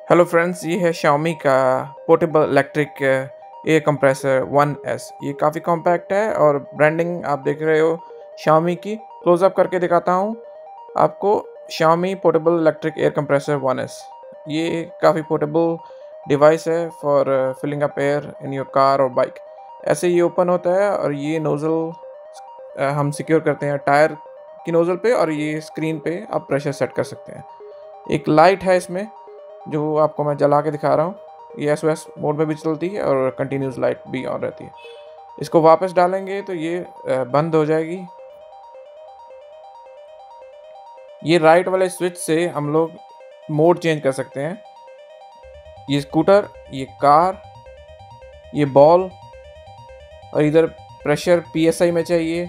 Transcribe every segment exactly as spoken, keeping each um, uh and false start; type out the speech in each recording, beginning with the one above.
Hello friends, ये है Xiaomi का portable electric air compressor one S. ये काफ़ी कॉम्पैक्ट है और ब्रांडिंग आप देख रहे हो Xiaomi की। क्लोज़अप करके दिखाता हूँ आपको। Xiaomi portable electric air compressor one S. ये काफ़ी पोर्टेबल डिवाइस है for filling up air in your car और बाइक। ऐसे ये ओपन होता है और ये नोज़ल हम सिक्योर करते हैं टायर की नोज़ल पे, और ये स्क्रीन पे आप प्रेशर सेट कर सकते हैं। एक लाइट है इसमें जो आपको मैं जला के दिखा रहा हूँ। ये एस ओ एस मोड में भी चलती है और कंटिन्यूस लाइट भी ऑन रहती है। इसको वापस डालेंगे तो ये बंद हो जाएगी। ये राइट वाले स्विच से हम लोग मोड चेंज कर सकते हैं। ये स्कूटर, ये कार, ये बॉल, और इधर प्रेशर पी एस आई में चाहिए।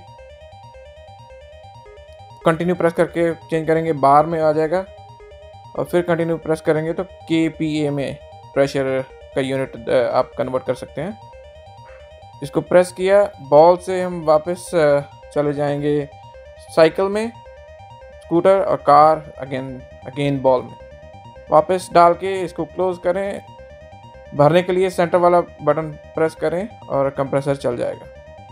कंटिन्यू प्रेस करके चेंज करेंगे, बार में आ जाएगा, और फिर कंटिन्यू प्रेस करेंगे तो के पी ए में प्रेशर का यूनिट आप कन्वर्ट कर सकते हैं। इसको प्रेस किया, बॉल से हम वापस चले जाएंगे साइकिल में, स्कूटर और कार, अगेन अगेन बॉल में वापस डाल के इसको क्लोज करें। भरने के लिए सेंटर वाला बटन प्रेस करें और कंप्रेसर चल जाएगा।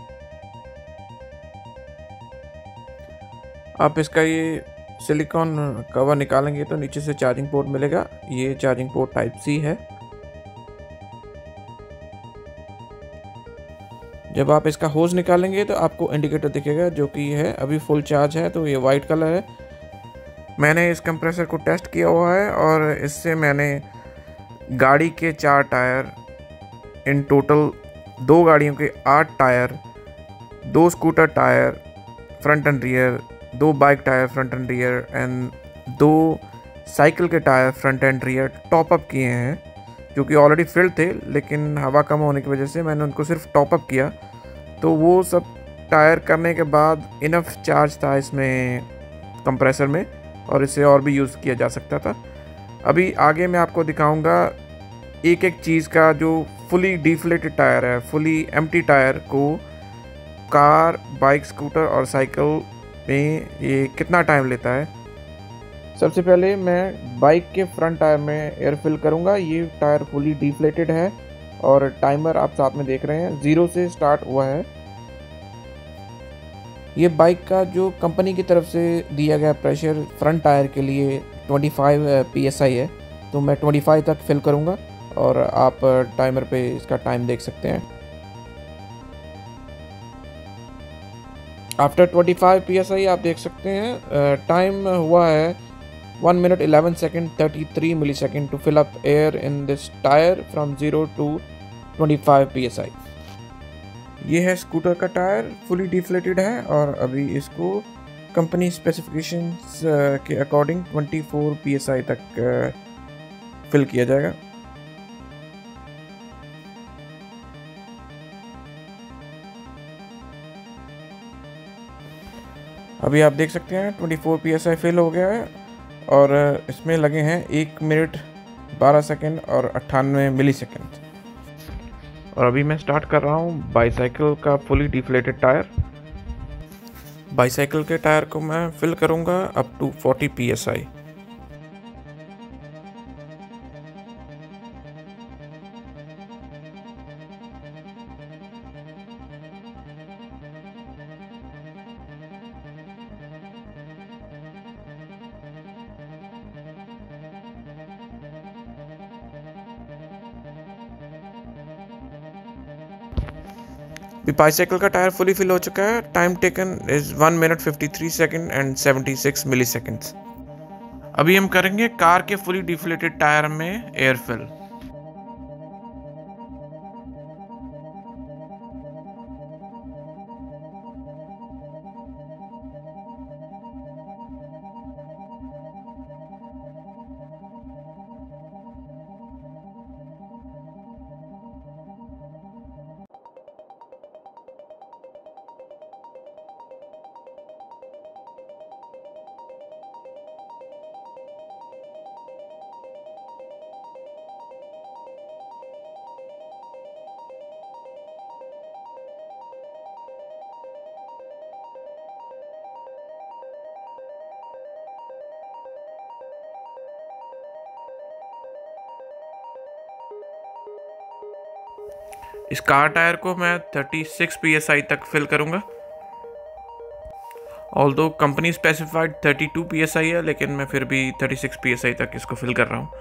आप इसका ये सिलिकॉन कवर निकालेंगे तो नीचे से चार्जिंग पोर्ट मिलेगा। ये चार्जिंग पोर्ट टाइप सी है। जब आप इसका होज निकालेंगे तो आपको इंडिकेटर दिखेगा जो कि है अभी फुल चार्ज है, तो ये वाइट कलर है। मैंने इस कंप्रेसर को टेस्ट किया हुआ है और इससे मैंने गाड़ी के चार टायर, इन टोटल दो गाड़ियों के आठ टायर, दो scooter tyre front and rear, दो bike tyre front and rear, and दो साइकिल के tyre front and rear top up किए हैं, जो कि ऑलरेडी फिल्ड थे, लेकिन हवा कम होने की वजह से मैंने उनको सिर्फ टॉप अप किया। तो वो सब टायर करने के बाद इनफ चार्ज था इसमें कंप्रेसर में, और इसे और भी यूज़ किया जा सकता था। अभी आगे मैं आपको दिखाऊंगा एक एक चीज़ का। जो फुली डिफ्लेटेड टायर है, फुली एम्प्टी टायर को कार, बाइक, स्कूटर और साइकिल में ये कितना टाइम लेता है। सबसे पहले मैं बाइक के फ्रंट टायर में एयर फिल करूंगा। ये टायर फुली डिफ्लेटेड है और टाइमर आप साथ में देख रहे हैं, ज़ीरो से स्टार्ट हुआ है। ये बाइक का जो कंपनी की तरफ से दिया गया प्रेशर फ्रंट टायर के लिए पच्चीस पी एस आई है, तो मैं पच्चीस तक फिल करूंगा और आप टाइमर पे इसका टाइम देख सकते हैं। आफ्टर पच्चीस पी एस आई आप देख सकते हैं टाइम हुआ है one minute eleven second thirty three millisecond to fill up air in this tyre from zero to पच्चीस पी एस आई। ये है स्कूटर का टायर, फुली डिफ्लेटेड है और अभी इसको कंपनी स्पेसिफिकेशंस के अकॉर्डिंग चौबीस पी एस आई तक फिल किया जाएगा। अभी आप देख सकते हैं चौबीस पी एस आई फिल हो गया है और इसमें लगे हैं एक मिनट बारह सेकेंड और अट्ठानवे मिली सेकेंड। और अभी मैं स्टार्ट कर रहा हूँ बाईसाइकिल का फुली डिफ्लेटेड टायर। बाईसाइकिल के टायर को मैं फिल करूँगा अप टू चालीस पी एस आई। बाईसाइकिल का टायर फुली फिल हो चुका है। Time taken is one minute fifty three second and seventy six milliseconds. अभी हम करेंगे कार के फुली डिफ्लेटेड टायर में एयर फिल। इस कार टायर को मैं छत्तीस पी एस आई तक फिल करूँगा। ऑल्दो कंपनी स्पेसिफाइड बत्तीस पी एस आई है, लेकिन मैं फिर भी छत्तीस पी एस आई तक इसको फिल कर रहा हूँ।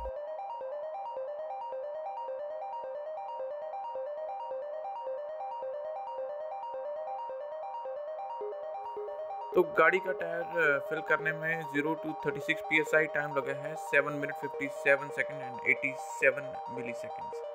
तो गाड़ी का टायर फिल करने में जीरो टू छत्तीस पी एस आई टाइम लगा है seven minute fifty seven second and eighty seven milli seconds.